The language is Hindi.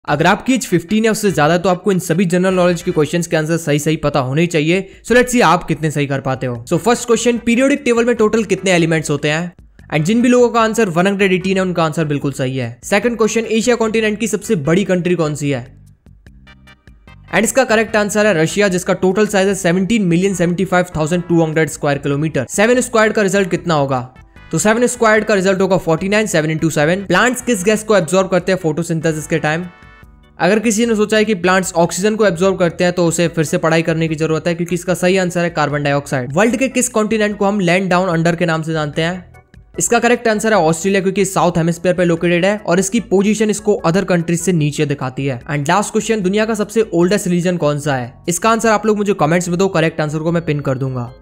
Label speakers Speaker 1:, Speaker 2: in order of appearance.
Speaker 1: अगर आपकी एज 15 या उससे ज्यादा तो आपको इन सभी जनरल नॉलेज के क्वेश्चंस के आंसर सही सही पता होने चाहिए। सो लेट्स सी आप कितने सही कर पाते हो। So first question, periodic table में टोटल कितने एलिमेंट्स होते हैं? एंड जिन भी लोगों का आंसर 118 है उनका आंसर बिल्कुल सही है। सेकंड क्वेश्चन, एशिया कॉन्टिनेंट की सबसे बड़ी कंट्री कौन सी है? एंड इसका करेक्ट आंसर है रशिया, जिसका टोटल साइज है 17,75,200 स्क्वायर किलोमीटर। 7 स्क्वायर्ड का रिजल्ट कितना होगा? तो 7 स्क्वायर्ड का रिजल्ट होगा 49। 7 into 7। प्लांट्स किस गैस को एब्जॉर्ब करते हैं फोटोसिंथेसिस के टाइम? अगर किसी ने सोचा है कि प्लांट्स ऑक्सीजन को एब्जॉर्ब करते हैं तो उसे फिर से पढ़ाई करने की जरूरत है, क्योंकि इसका सही आंसर है कार्बन डाइऑक्साइड। वर्ल्ड के किस कॉन्टिनेंट को हम लैंड डाउन अंडर के नाम से जानते हैं? इसका करेक्ट आंसर है ऑस्ट्रेलिया, क्योंकि साउथ हेमिस्फीयर पे लोकेटेड है और इसकी पोजीशन इसको अदर कंट्रीज से नीचे दिखाती है। एंड लास्ट क्वेश्चन, दुनिया का सबसे ओल्डेस्ट रिलीजन कौन सा है? इसका आंसर आप लोग मुझे कमेंट्स में दो, करेक्ट आंसर को मैं पिन कर दूंगा।